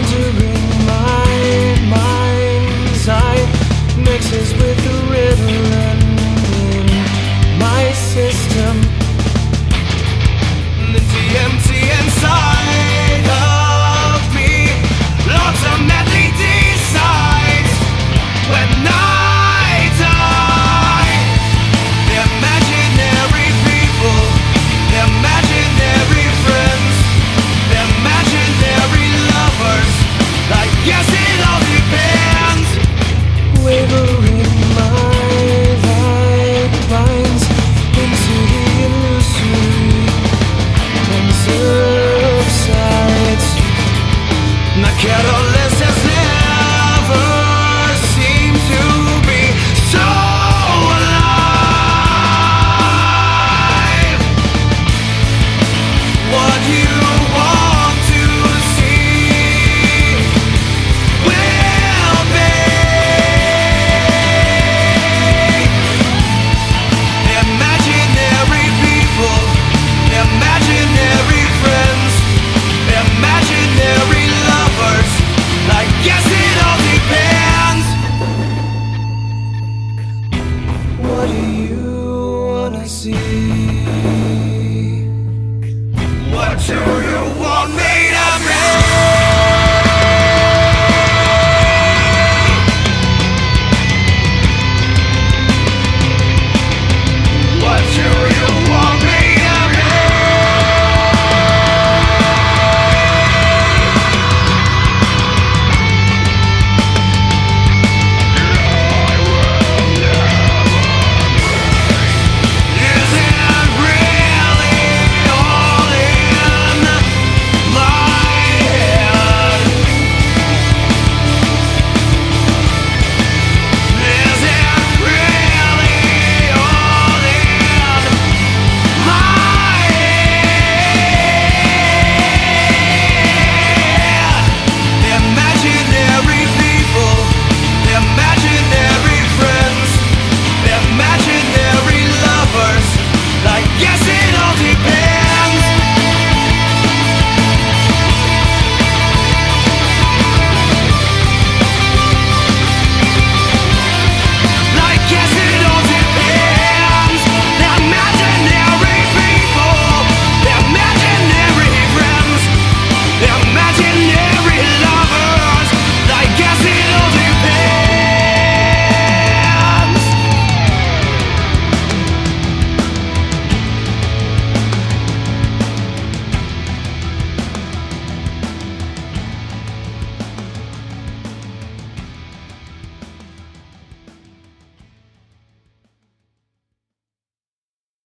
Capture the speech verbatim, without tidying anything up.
wandering my mind's eye mixes with the riddle in my system. The empty inside of me ultimately decides when I die. The imaginary people, the imaginary friends, the imaginary lovers, I guess it all depends. Wavering my light binds into the illusory and subsides. I can't